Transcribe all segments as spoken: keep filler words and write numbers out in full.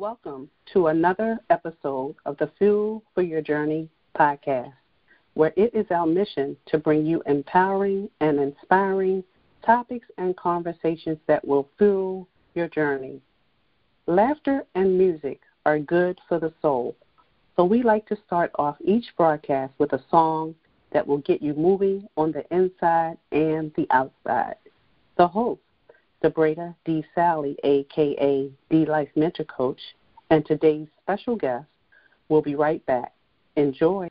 Welcome to another episode of the Fuel for Your Journey podcast, where it is our mission to bring you empowering and inspiring topics and conversations that will fuel your journey. Laughter and music are good for the soul, so we like to start off each broadcast with a song that will get you moving on the inside and the outside. The host, Debreda D. Sally, a k a. D-Life Mentor Coach, and today's special guest will be right back. Enjoy.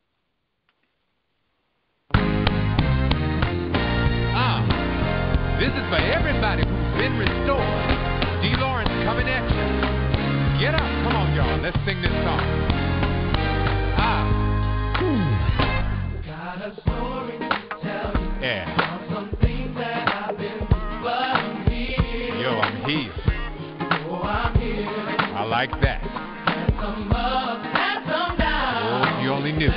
Ah, this is for everybody who's been restored. D. Lawrence coming at you. Get up. Come on, y'all. Let's sing this song. Ah. Got a story to tell you. Yeah. About some things that I've been through. Yo, I'm here. Oh, I'm here. I like that. And some ups and some downs. Oh, you only knew.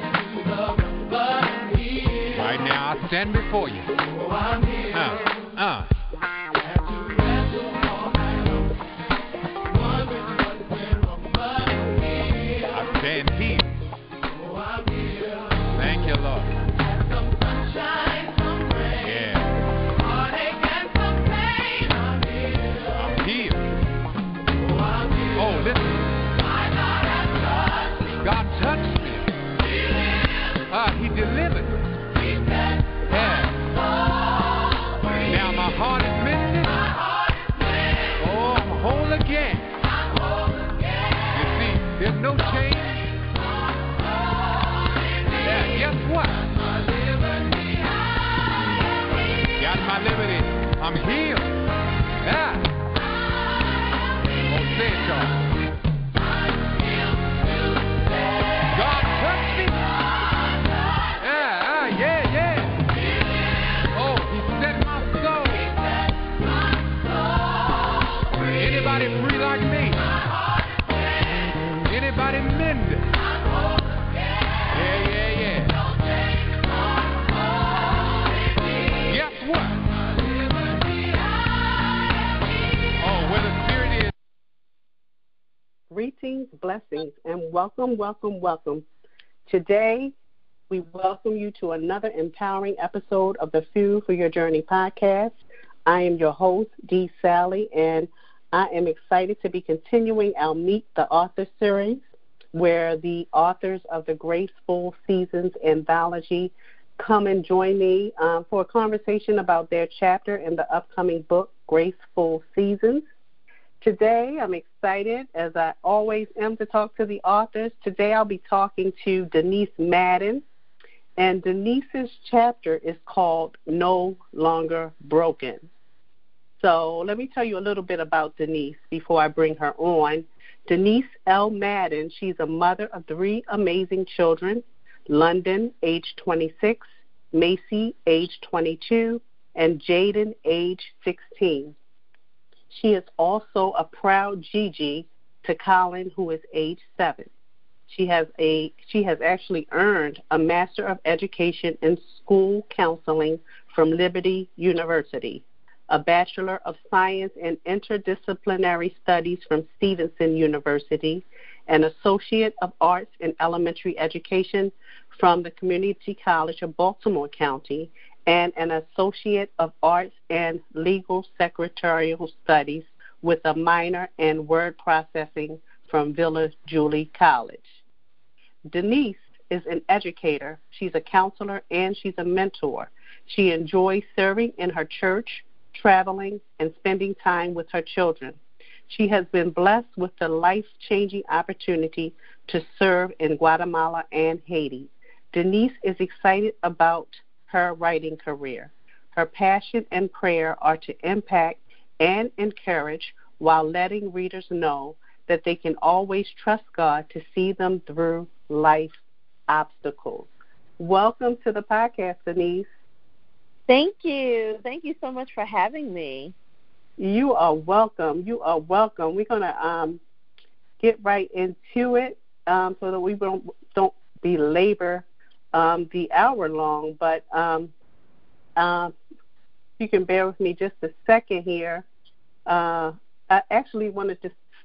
Right now, I stand before you. Oh, I'm here. Uh, uh. I stand here. Oh, I'm here. Thank you, Lord. Some sunshine, some rain. Yeah. Heartache and some pain. I'm here. I'm here. Oh, I'm here. Oh, listen. My God has touched me. God touched me. He delivered. Ah, He delivered. He set yeah. my soul free. Now my heart is mended. My heart is mended. Oh, I'm whole again. I'm whole again. You see, there's no change. Yeah, guess what? Got my liberty. I'm healed. Yeah. Oh, say it, y'all. God touched me. Yeah, ah, yeah, yeah. Oh, He set my soul. Anybody free like me? Anybody mended? Yeah, yeah, yeah. Guess what? Oh, where the Spirit is. Greetings, blessings, and welcome, welcome, welcome. Today, we welcome you to another empowering episode of the Fuel for Your Journey podcast. I am your host, D. Sally, and I am excited to be continuing our Meet the Author series, where the authors of the Graceful Seasons anthology come and join me um, for a conversation about their chapter in the upcoming book, Graceful Seasons. Today, I'm excited, as I always am, to talk to the authors. Today, I'll be talking to Denise Madden, and Denise's chapter is called No Longer Broken. So let me tell you a little bit about Denise before I bring her on. Denise L. Madden, she's a mother of three amazing children, London, age twenty-six, Macy, age twenty-two, and Jaden, age sixteen. She is also a proud Gigi to Colin, who is age seven. She has a she has actually earned a Master of Education in School Counseling from Liberty University, a Bachelor of Science in Interdisciplinary Studies from Stevenson University, an Associate of Arts in Elementary Education from the Community College of Baltimore County, and an Associate of Arts in Legal Secretarial Studies with a minor in Word Processing from Villa Julie College. Denise is an educator. She's a counselor, and she's a mentor. She enjoys serving in her church, traveling, and spending time with her children. She has been blessed with the life-changing opportunity to serve in Guatemala and Haiti. Denise is excited about her writing career. Her passion and prayer are to impact and encourage while letting readers know that they can always trust God to see them through life obstacles. Welcome to the podcast, Denise. Thank you. Thank you so much for having me. You are welcome. You are welcome. We're going to um, get right into it um, so that we don't, don't belabor um, the hour long. But um, uh, you can bear with me just a second here. Uh, I actually wanted to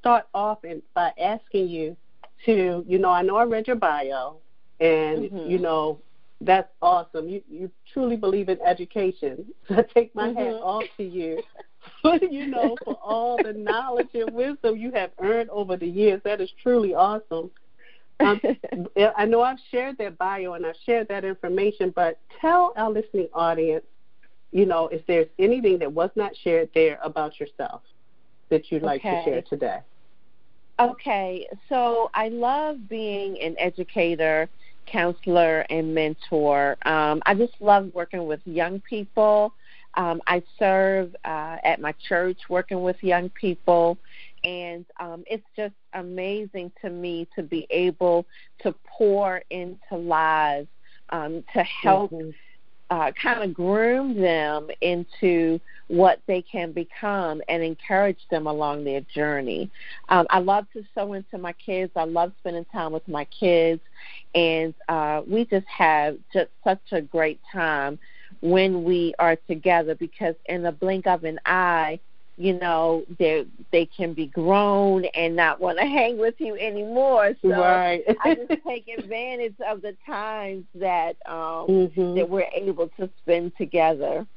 start off in, by asking you to, you know, I know I read your bio, and, mm-hmm. you know, that's awesome. You you truly believe in education. So I take my mm-hmm. hat off to you, for, you know, for all the knowledge and wisdom you have earned over the years. That is truly awesome. Um, I know I've shared that bio and I've shared that information, but tell our listening audience, you know, if there's anything that was not shared there about yourself that you'd like okay. to share today. Okay, so I love being an educator, counselor, and mentor. Um, I just love working with young people. Um, I serve uh, at my church working with young people, and um, it's just amazing to me to be able to pour into lives, um, to help mm-hmm. uh, kind of groom them into what they can become and encourage them along their journey. Um, I love to sow into my kids. I love spending time with my kids, and uh, we just have just such a great time when we are together, because in the blink of an eye, you know, they they can be grown and not want to hang with you anymore. So right. I just take advantage of the times that um, mm-hmm. that we're able to spend together.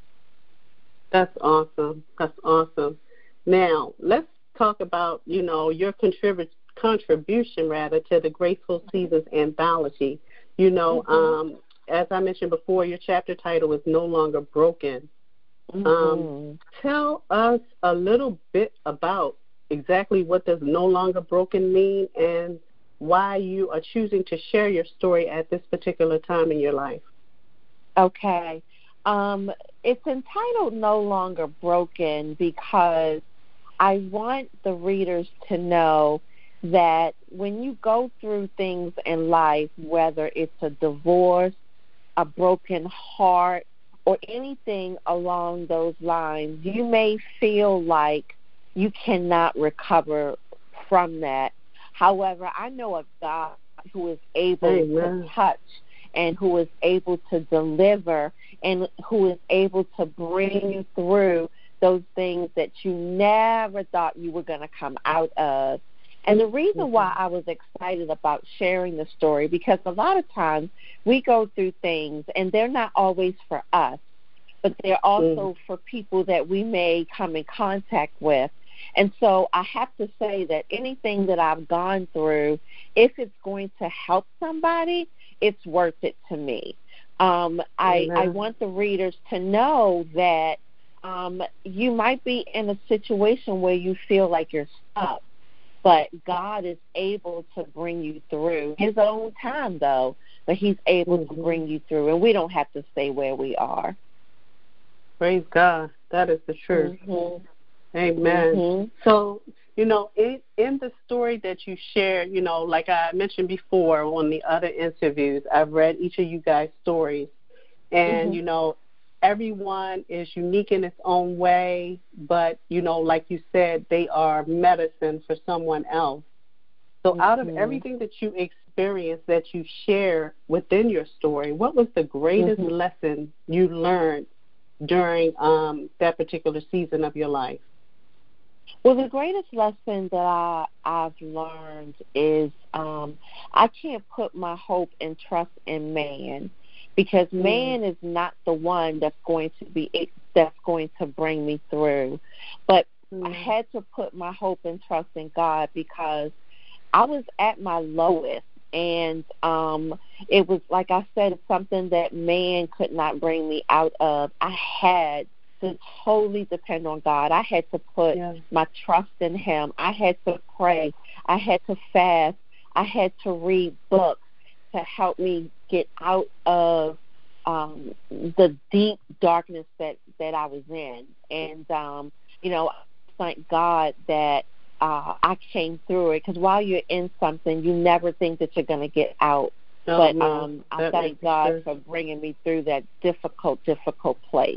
That's awesome. That's awesome. Now, let's talk about, you know, your contrib- contribution, rather, to the Graceful Seasons Anthology. You know, mm-hmm. um, as I mentioned before, your chapter title is No Longer Broken. Mm-hmm. Um, tell us a little bit about exactly what does No Longer Broken mean and why you are choosing to share your story at this particular time in your life. Okay. Um, it's entitled No Longer Broken because I want the readers to know that when you go through things in life, whether it's a divorce, a broken heart, or anything along those lines, you may feel like you cannot recover from that. However, I know a God who is able Amen. to touch and who is able to deliver and who is able to bring you through those things that you never thought you were going to come out of. And the reason mm-hmm. why I was excited about sharing the story, because a lot of times we go through things and they're not always for us, but they're also mm. for people that we may come in contact with. And so I have to say that anything that I've gone through, if it's going to help somebody, it's worth it to me. Um, I, I want the readers to know that um, you might be in a situation where you feel like you're stuck, but God is able to bring you through his own time, though, but he's able mm-hmm. to bring you through, and we don't have to stay where we are. Praise God. That is the truth. Mm-hmm. Amen. Mm-hmm. So, you know, in, in the story that you shared, you know, like I mentioned before on the other interviews, I've read each of you guys' stories. And, mm-hmm. you know, everyone is unique in its own way, but, you know, like you said, they are medicine for someone else. So mm-hmm. out of everything that you experienced, that you share within your story, what was the greatest mm-hmm. lesson you learned during um, that particular season of your life? Well, the greatest lesson that I, I've learned is um, I can't put my hope and trust in man, because mm. man is not the one that's going to be that's going to bring me through. But mm. I had to put my hope and trust in God, because I was at my lowest, and um, it was, like I said, something that man could not bring me out of. I had to totally depend on God. I had to put yeah. my trust in him. I had to pray. I had to fast. I had to read books to help me get out of um, the deep darkness that, that I was in. And, um, you know, I thank God that uh, I came through it, because while you're in something, you never think that you're going to get out. Oh, but no, um, I thank God sure. for bringing me through that difficult, difficult place.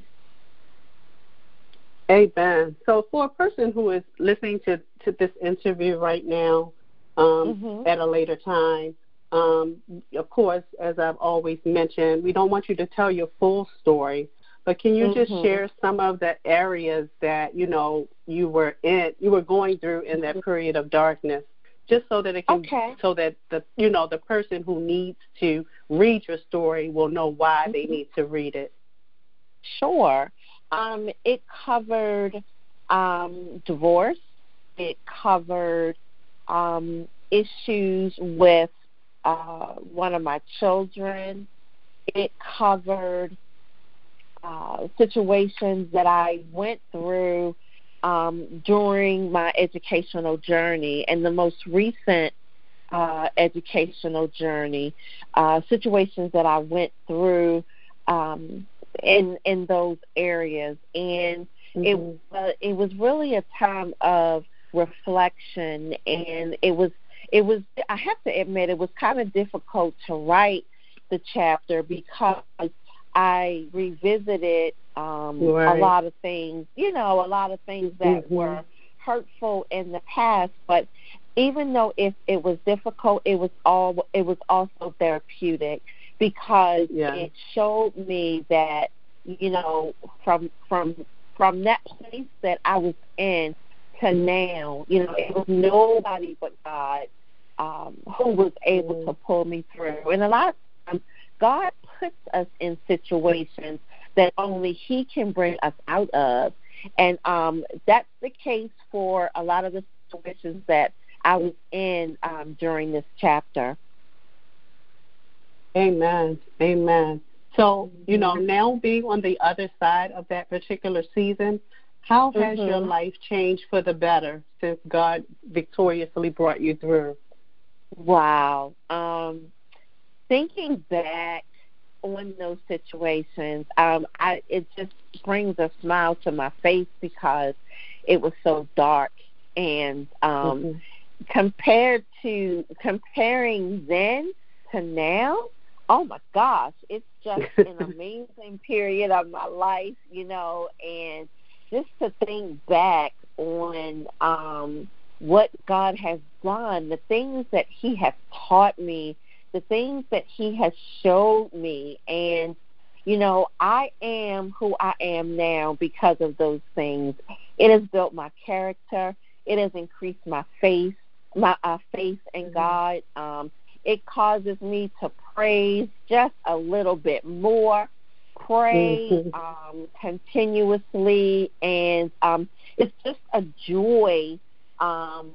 Amen. So for a person who is listening to, to this interview right now um, mm-hmm. at a later time, um, of course, as I've always mentioned, we don't want you to tell your full story, But can you mm-hmm. just share some of the areas that, you know, you were in, you were going through in that period of darkness, just so that it can, okay. so that the, you know, the person who needs to read your story will know why mm-hmm. they need to read it? Sure. Um, it covered um, divorce. It covered um, issues with uh, one of my children. It covered uh, situations that I went through um, during my educational journey, and the most recent uh, educational journey, uh, situations that I went through um, in in those areas. And mm-hmm. it uh, it was really a time of reflection, and it was it was I have to admit it was kind of difficult to write the chapter because I revisited um, right. a lot of things, you know, a lot of things that mm-hmm. were hurtful in the past. But even though it, it was difficult, it was all it was also therapeutic, because yeah. it showed me that, you know, from from from that place that I was in to now, you know, it was nobody but God um, who was able mm. to pull me through. And a lot of times, God puts us in situations that only He can bring us out of. And um, that's the case for a lot of the situations that I was in um, during this chapter. Amen. Amen. So, you know, now being on the other side of that particular season, how has mm-hmm. your life changed for the better since God victoriously brought you through? Wow. Um, thinking back on those situations, um, I, it just brings a smile to my face because it was so dark. And um, mm-hmm. compared to comparing then to now, oh my gosh, it's just an amazing period of my life, you know. And just to think back on um, what God has done, the things that He has taught me, the things that He has showed me. And, you know, I am who I am now because of those things. It has built my character. It has increased my faith, my uh, faith in God. Um, it causes me to praise just a little bit more, pray mm-hmm. um, continuously, and um, it's just a joy. Um,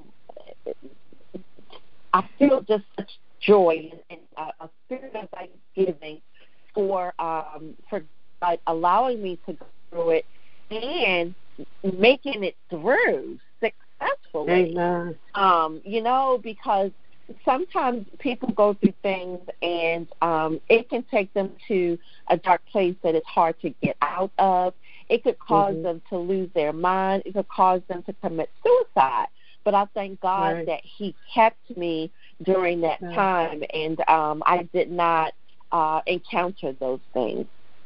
I feel just such joy and a, a spirit of thanksgiving for um, for God allowing me to go through it and making it through successfully. Amen. Um, you know, because sometimes people go through things and um, it can take them to a dark place that it's hard to get out of. It could cause mm-hmm. them to lose their mind. It could cause them to commit suicide. But I thank God right. that He kept me during that yeah. time, and um, I did not uh, encounter those things.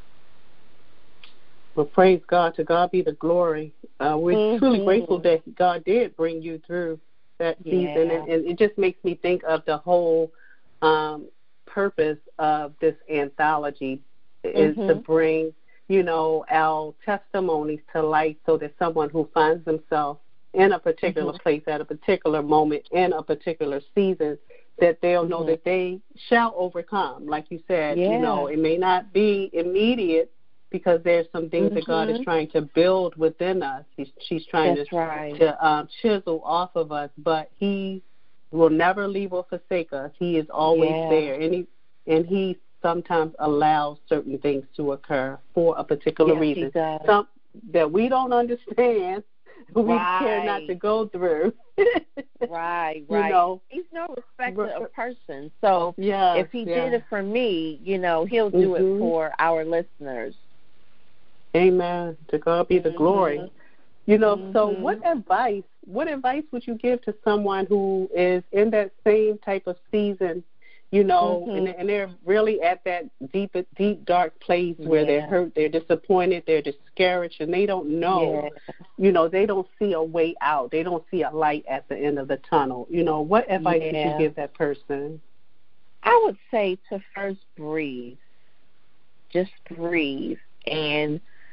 Well, praise God. To God be the glory. Uh, we're mm-hmm. truly grateful that God did bring you through that yeah. season, and, and it just makes me think of the whole um, purpose of this anthology is mm-hmm. to bring, you know, our testimonies to light, so that someone who finds themselves in a particular mm-hmm. place at a particular moment in a particular season, that they'll mm-hmm. know that they shall overcome. Like you said, yeah. you know, it may not be immediate, because there's some things mm-hmm. that God is trying to build within us. He's, she's trying That's to, right. to um, chisel off of us, but He will never leave or forsake us. He is always yeah. there, and he and he sometimes allows certain things to occur for a particular yes, reason, He does. some that we don't understand, we right. care not to go through. right, right. You know, He's no respecter of person. So yes, if He yes. did it for me, you know, He'll do mm-hmm. it for our listeners. Amen. To God be the mm-hmm. glory. You know, mm-hmm. so what advice, what advice would you give to someone who is in that same type of season, you know, mm-hmm. and, and they're really at that deep, deep, dark place where yeah. they're hurt, they're disappointed, they're discouraged, and they don't know, yeah. you know, they don't see a way out. They don't see a light at the end of the tunnel. You know, what advice yeah. would you give that person? I would say to first breathe. Just breathe and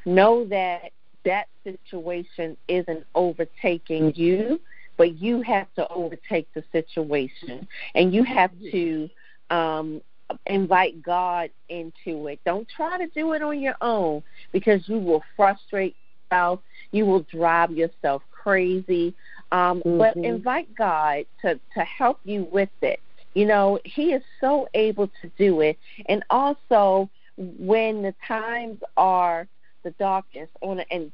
know that that situation isn't overtaking you, but you have to overtake the situation, and you have to um, invite God into it. Don't try to do it on your own, because you will frustrate yourself. You will drive yourself crazy. Um, mm-hmm. But invite God to, to help you with it. You know, he is so able to do it. And also, when the times are the darkest, on and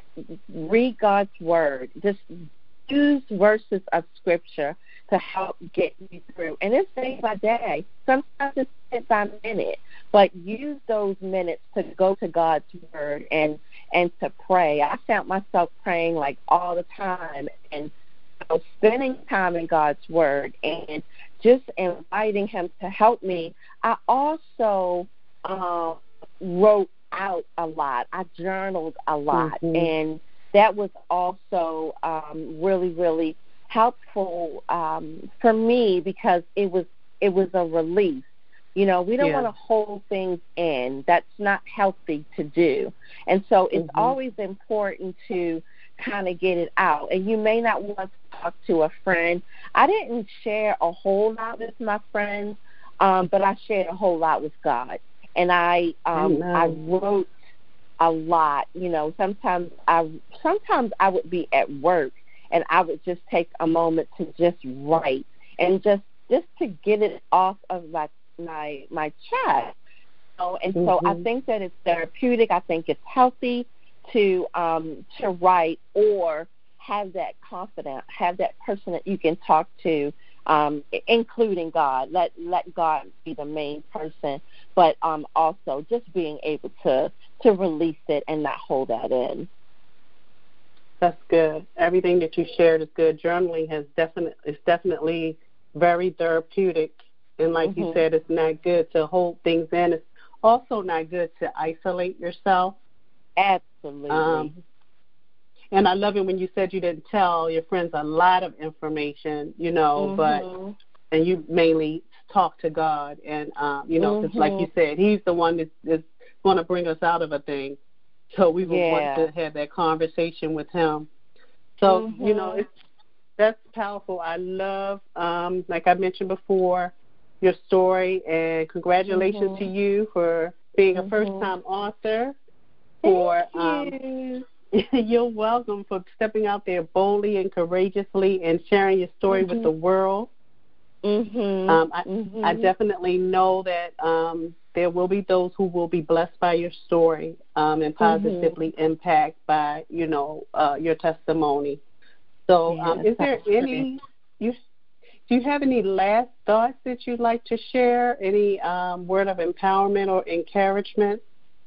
read God's word. Just use verses of scripture to help get you through. And it's day by day. Sometimes it's minute by minute. But use those minutes to go to God's word and, and to pray. I found myself praying like all the time, and you know, spending time in God's word and just inviting him to help me. I also um, wrote out a lot. I journaled a lot. Mm-hmm. And that was also um, really, really helpful um, for me, because it was it was a release. You know, we don't yeah. want to hold things in. That's not healthy to do. And so it's mm-hmm. always important to kind of get it out. And you may not want to talk to a friend. I didn't share a whole lot with my friends, um, but I shared a whole lot with God. And I um, I wrote a lot. You know, sometimes I sometimes I would be at work, and I would just take a moment to just write and just just to get it off of my my my chest. So, and mm-hmm. so I think that it's therapeutic. I think it's healthy to um, to write, or have that confidence, have that person that you can talk to, um, including God. Let let God be the main person, but um, also just being able to to release it and not hold that in. That's good. Everything that you shared is good. Journaling has definitely is definitely very therapeutic, and like mm-hmm. you said, it's not good to hold things in. It's also not good to isolate yourself. Absolutely. Um, and I love it when you said you didn't tell your friends a lot of information, you know, mm-hmm. but and you mainly talk to God, and um, you know, because mm-hmm. like you said, He's the one that's, that's going to bring us out of a thing. So we would yeah. want to have that conversation with Him. So mm-hmm. you know, it's that's powerful. I love, um, like I mentioned before, your story, and congratulations mm-hmm. to you for being mm-hmm. a first-time author. For Thank you. Um, you're welcome, for stepping out there boldly and courageously and sharing your story mm-hmm. with the world. Mm-hmm. Um, I, mm-hmm. I definitely know that um, there will be those who will be blessed by your story um, and positively mm-hmm. impacted by, you know, uh, your testimony. So um, yeah, is there any, you, do you have any last thoughts that you'd like to share? Any um, word of empowerment or encouragement?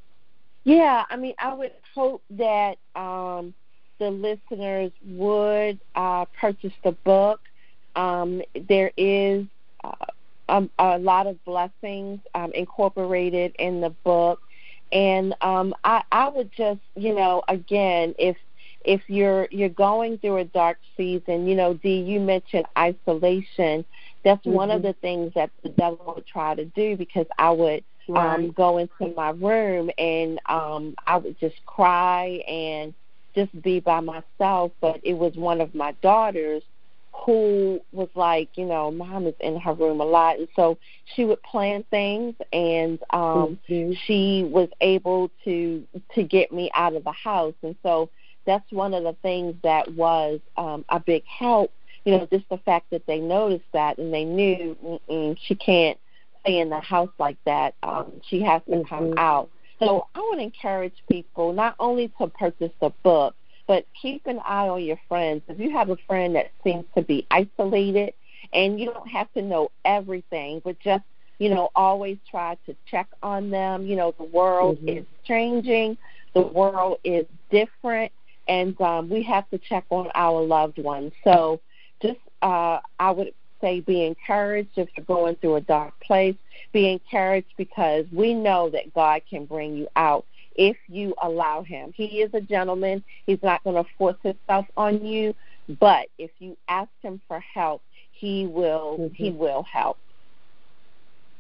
Yeah, I mean, I would hope that um, the listeners would uh, purchase the book. Um, there is uh, a, a lot of blessings um, incorporated in the book. And um, I, I would just, you know, again, if if you're you're going through a dark season, you know, Dee, you mentioned isolation. That's mm-hmm. one of the things that the devil would try to do, because I would right. um, go into my room and um, I would just cry and just be by myself. But it was one of my daughters who was like, you know, Mom is in her room a lot. And so she would plan things, and um, mm-hmm. she was able to to get me out of the house. And so that's one of the things that was um, a big help, you know, just the fact that they noticed that and they knew mm-mm, she can't stay in the house like that. Um, she has to come mm-hmm. out. So I would encourage people not only to purchase the book, but keep an eye on your friends. If you have a friend that seems to be isolated, and you don't have to know everything, but just, you know, always try to check on them. You know, the world mm-hmm. is changing. The world is different. And um, we have to check on our loved ones. So just uh, I would say be encouraged if you're going through a dark place. Be encouraged, because we know that God can bring you out if you allow Him. He is a gentleman. He's not going to force Himself on you. But if you ask Him for help, He will. Mm-hmm. He will help.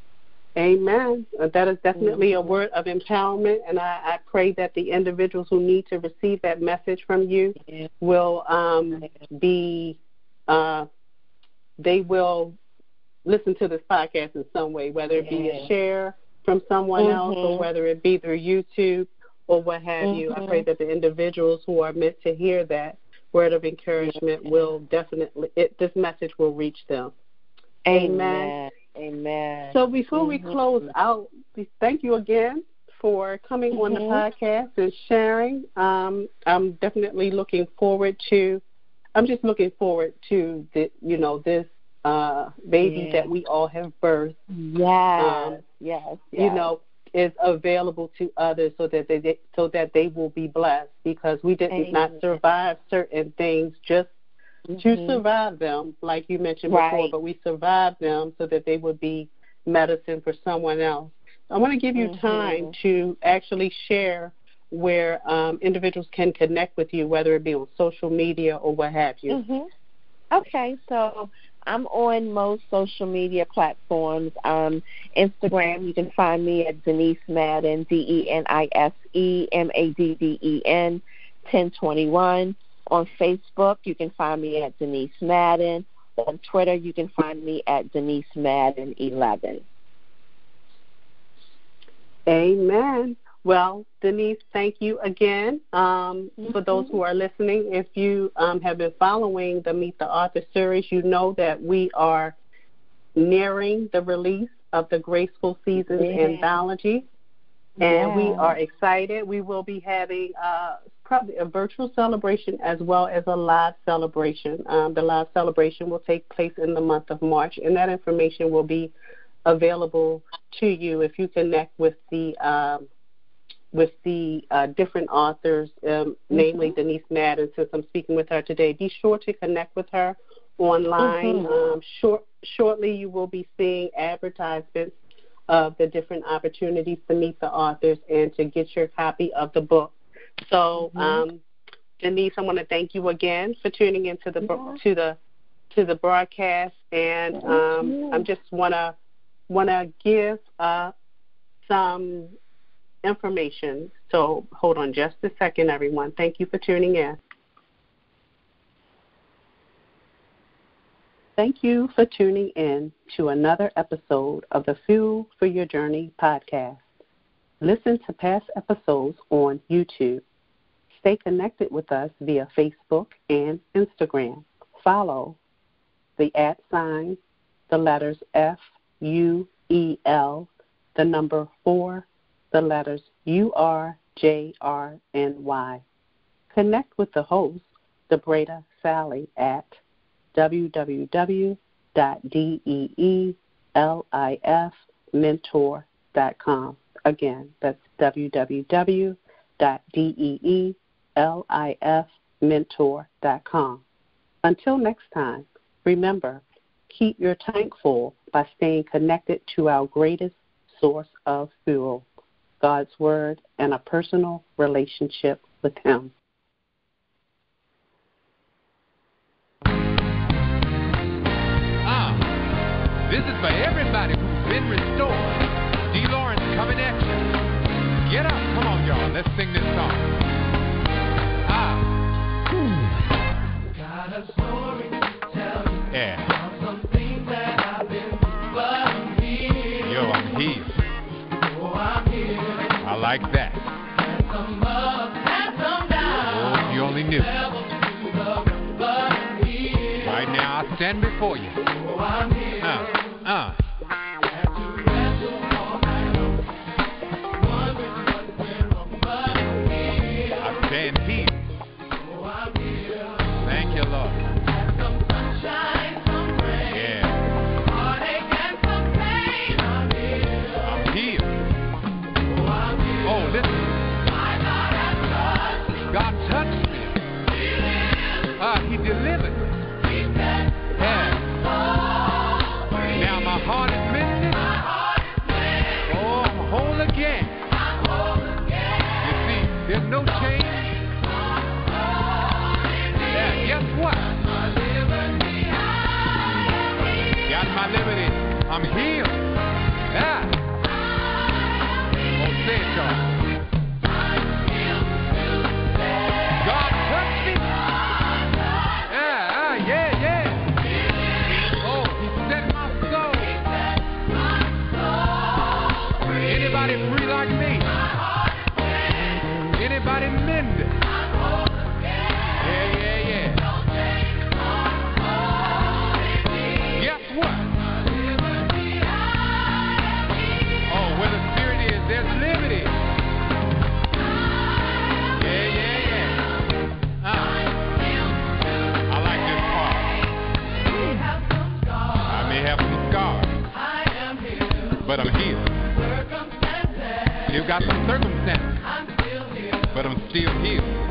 Amen. Uh, That is definitely Mm-hmm. a word of empowerment, and I, I pray that the individuals who need to receive that message from you Yeah. will um, be, uh, they will listen to this podcast in some way, whether it be a Yeah. share from someone else or Mhm. whether it be through YouTube or what have you. I pray Mhm. that the individuals who are meant to hear that word of encouragement Yeah. will definitely, it, this message will reach them. Amen. Amen. Amen. So before we Mhm. close out, we thank you again for coming on the Mhm. podcast and sharing. Um, I'm definitely looking forward to, I'm just looking forward to, the, you know, this uh, baby Yeah. that we all have birthed, Yes. um, Yes. you Yes. know, is available to others so that they so that they will be blessed, because we did Amen. not survive certain things just to Mhm. survive them, like you mentioned before, Right. but we survived them so that they would be medicine for someone else. I want to give you time Mhm. to actually share where um, individuals can connect with you, whether it be on social media or what have you. Mhm. Okay, so I'm on most social media platforms. Um, Instagram, you can find me at Denise Madden, D E N I S E M A D D E N, ten twenty-one. On Facebook, you can find me at Denise Madden. On Twitter, you can find me at Denise Madden eleven. Amen. Well, Denise, thank you again. Um, Mm-hmm. For those who are listening, if you um, have been following the Meet the Author series, you know that we are nearing the release of the Graceful Seasons Yeah. Anthology, and we Yeah. are excited. We will be having uh, probably a virtual celebration as well as a live celebration. Um, the live celebration will take place in the month of March, and that information will be available to you if you connect with the um, with the uh, different authors, um, mm-hmm. namely Denise Madden. Since I'm speaking with her today, be sure to connect with her online. Mm-hmm. Um, short, shortly, you will be seeing advertisements of the different opportunities to meet the authors and to get your copy of the book. So, Mm-hmm. um, Denise, I want to thank you again for tuning into the Yeah. to the to the broadcast, and um, I just want to want to give uh, some information. So hold on just a second, everyone. Thank you for tuning in. Thank you for tuning in to another episode of the Fuel for Your Journey podcast. Listen to past episodes on YouTube. Stay connected with us via Facebook and Instagram. Follow the at sign, the letters F U E L, the number four, the letters U R J R N Y. Connect with the host, Debreda Sally, at w w w dot deelif mentor dot com. Again, that's w w w dot deelif mentor dot com. Until next time, remember, keep your tank full by staying connected to our greatest source of fuel, God's Word, and a personal relationship with Him. Ah, this is for everybody who's been restored. D. Lawrence coming at you. Get up. Come on, y'all. Let's sing this song. Ah. Got a story to tell you. Yeah. Some things that I've been, but I'm here. Yo, I'm here. Oh, I'm here. I like that. And some ups and some downs. Oh, if you only knew. Right now, I stand before you. Oh, I'm here. Uh, uh. I stand here. Oh, I'm here. Thank you, Lord. Some sunshine, some rain. Yeah. Heartache and some pain. I'm here. I'm here. Oh, I'm here. Oh, listen. My God has touched me. God touched me. He delivered. Ah, He delivered. He set my soul free. Now my heart got some circumstances, but I'm still here.